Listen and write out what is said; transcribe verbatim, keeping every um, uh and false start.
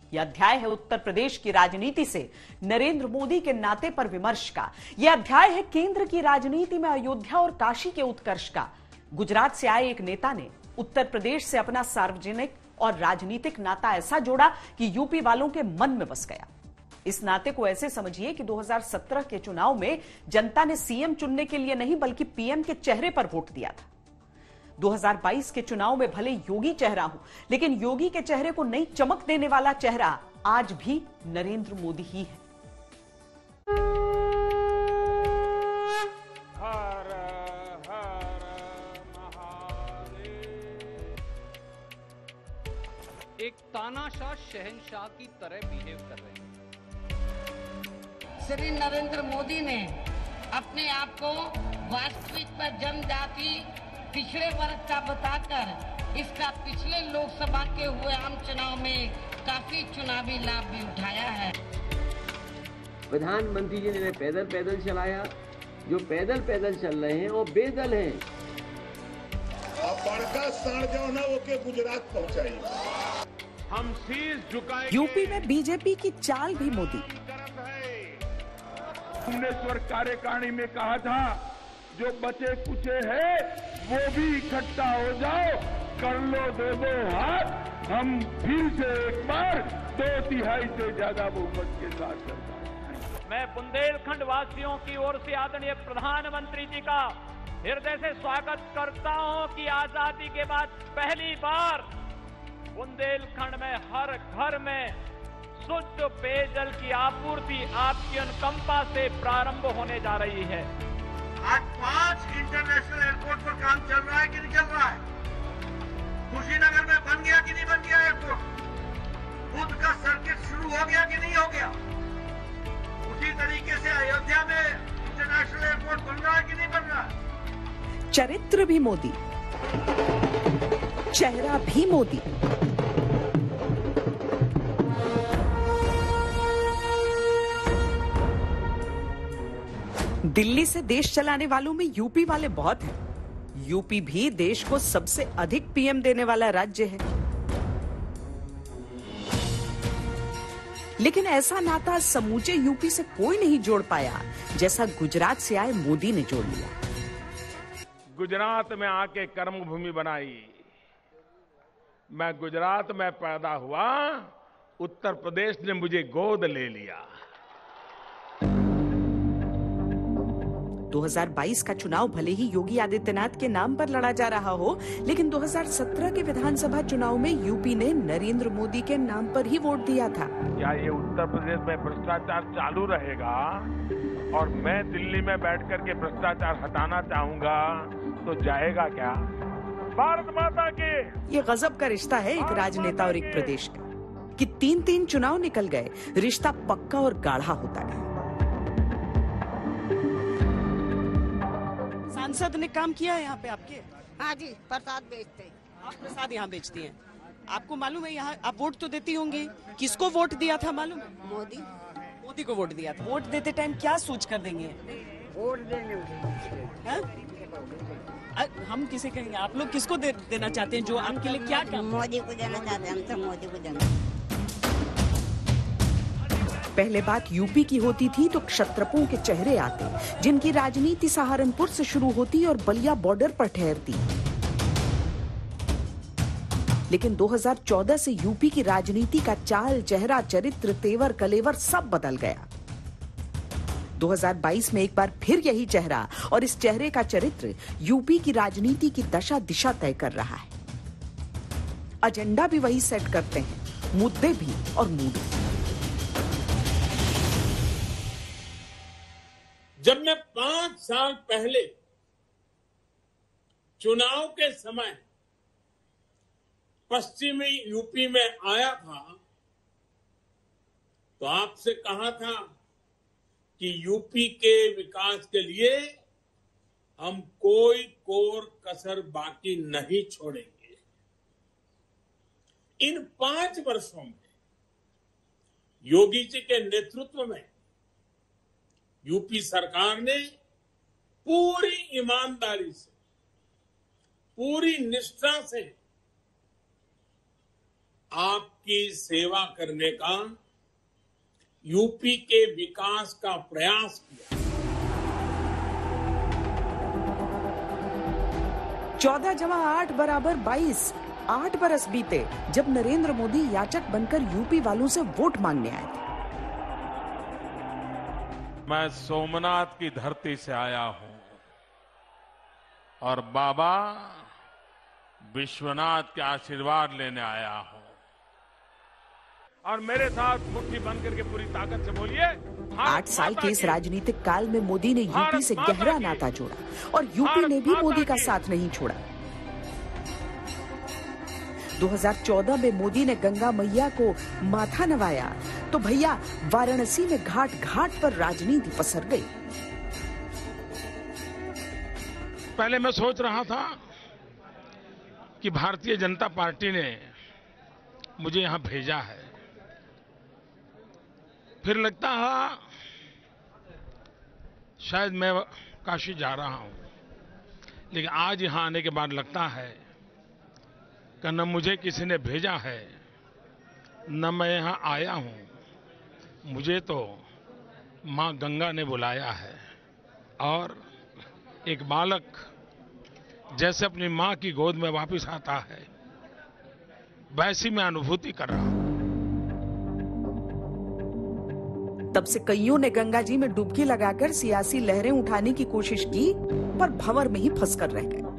यह अध्याय है उत्तर प्रदेश की राजनीति से नरेंद्र मोदी के नाते पर विमर्श का। यह अध्याय है केंद्र की राजनीति में अयोध्या और काशी के उत्कर्ष का। गुजरात से आए एक नेता ने उत्तर प्रदेश से अपना सार्वजनिक और राजनीतिक नाता ऐसा जोड़ा कि यूपी वालों के मन में बस गया। इस नाते को ऐसे समझिए कि दो हज़ार सत्रह के चुनाव में जनता ने सीएम चुनने के लिए नहीं बल्कि पीएम के चेहरे पर वोट दिया था। दो हज़ार बाईस के चुनाव में भले योगी चेहरा हो, लेकिन योगी के चेहरे को नई चमक देने वाला चेहरा आज भी नरेंद्र मोदी ही है। हर हर महादेव। एक तानाशाह शहंशाह की तरह बिहेव कर रहे हैं। श्री नरेंद्र मोदी ने अपने आप को वास्तविक पर जनजाति पिछड़े वर्ग का बताकर इसका पिछले लोकसभा के हुए आम चुनाव में काफी चुनावी लाभ भी उठाया है। प्रधानमंत्री जी ने पैदल पैदल चलाया, जो पैदल पैदल चल रहे हैं वो बेदल हैं। अब बड़का सड़ जाओ ना वो के गुजरात पहुंचाई। हम शीश झुकाएंगे। यूपी में बीजेपी की चाल भी मोदी। भुवनेश्वर कार्यकारिणी में कहा था जो बचे कुचे है वो भी इकट्ठा हो जाओ, कर लो दो दो हाथ, हम फिर से एक बार दो तिहाई से ज्यादा बहुमत के साथ सरकार। मैं बुंदेलखंड वासियों की ओर से आदरणीय प्रधानमंत्री जी का हृदय से स्वागत करता हूं कि आजादी के बाद पहली बार बुंदेलखंड में हर घर में शुद्ध पेयजल की आपूर्ति आपकी अनुकंपा से प्रारंभ होने जा रही है। आज पांच इंटरनेशनल एयरपोर्ट पर काम चल रहा है कि नहीं चल रहा है? कुशीनगर में बन गया कि नहीं बन गया एयरपोर्ट? बुद्ध का सर्किट शुरू हो गया कि नहीं हो गया? उसी तरीके से अयोध्या में इंटरनेशनल एयरपोर्ट बन रहा है कि नहीं बन रहा है? चरित्र भी मोदी, चेहरा भी मोदी। दिल्ली से देश चलाने वालों में यूपी वाले बहुत हैं। यूपी भी देश को सबसे अधिक पीएम देने वाला राज्य है। लेकिन ऐसा नाता समूचे यूपी से कोई नहीं जोड़ पाया जैसा गुजरात से आए मोदी ने जोड़ लिया। गुजरात में आके कर्म भूमि बनाई। मैं गुजरात में पैदा हुआ, उत्तर प्रदेश ने मुझे गोद ले लिया। दो हज़ार बाईस का चुनाव भले ही योगी आदित्यनाथ के नाम पर लड़ा जा रहा हो, लेकिन दो हज़ार सत्रह के विधानसभा चुनाव में यूपी ने नरेंद्र मोदी के नाम पर ही वोट दिया था। क्या ये उत्तर प्रदेश में भ्रष्टाचार चालू रहेगा और मैं दिल्ली में बैठ कर के भ्रष्टाचार हटाना चाहूंगा तो जाएगा क्या? भारत माता के ये गजब का रिश्ता है एक राजनेता और एक प्रदेश का, कि तीन तीन चुनाव निकल गए, रिश्ता पक्का और गाढ़ा होता गया। सांसद ने काम किया है यहाँ पे आपके? हाँ जी, प्रसाद बेचते हैं। आप प्रसाद यहाँ बेचती हैं। आपको मालूम है यहाँ आप वोट तो देती होंगी, किसको वोट दिया था मालूम है? मोदी मोदी को वोट दिया था। वोट देते टाइम क्या सोच कर देंगे? वोट देने है? हम किसे कहेंगे? आप लोग किसको दे, देना चाहते हैं जो आपके लिए क्या काम? मोदी को देना चाहते हैं। हम तो मोदी को देना। पहले बात यूपी की होती थी तो क्षत्रपों के चेहरे आते, जिनकी राजनीति सहारनपुर से शुरू होती और बलिया बॉर्डर पर ठहरती। लेकिन दो हज़ार चौदह से यूपी की राजनीति का चाल, चेहरा, चरित्र, तेवर, कलेवर सब बदल गया। दो हज़ार बाईस में एक बार फिर यही चेहरा और इस चेहरे का चरित्र यूपी की राजनीति की दशा दिशा तय कर रहा है। एजेंडा भी वही सेट करते हैं, मुद्दे भी और मूड भी। जब मैं पांच साल पहले चुनाव के समय पश्चिमी यूपी में आया था तो आपसे कहा था कि यूपी के विकास के लिए हम कोई कोर कसर बाकी नहीं छोड़ेंगे। इन पांच वर्षों में योगी जी के नेतृत्व में यूपी सरकार ने पूरी ईमानदारी से, पूरी निष्ठा से आपकी सेवा करने का, यूपी के विकास का प्रयास किया। चौदह जमा आठ बराबर बाईस, आठ बरस बीते जब नरेंद्र मोदी याचक बनकर यूपी वालों से वोट मांगने आए थे। मैं सोमनाथ की धरती से आया हूं और बाबा विश्वनाथ के आशीर्वाद लेने आया हूं। और मेरे साथ मुट्ठी बंद करके पूरी ताकत से बोलिए, आठ साल के इस राजनीतिक काल में मोदी ने यूपी से गहरा नाता जोड़ा और यूपी ने भी मोदी का साथ नहीं छोड़ा। दो हज़ार चौदह में मोदी ने गंगा मैया को माथा नवाया तो भैया वाराणसी में घाट घाट पर राजनीति पसर गई। पहले मैं सोच रहा था कि भारतीय जनता पार्टी ने मुझे यहां भेजा है, फिर लगता है शायद मैं काशी जा रहा हूं, लेकिन आज यहां आने के बाद लगता है कि न मुझे किसी ने भेजा है न मैं यहां आया हूं, मुझे तो मां गंगा ने बुलाया है। और एक बालक जैसे अपनी मां की गोद में वापस आता है, वैसी मैं अनुभूति कर रहा हूं। तब से कईयों ने गंगा जी में डुबकी लगाकर सियासी लहरें उठाने की कोशिश की, पर भंवर में ही फंसकर रह गए।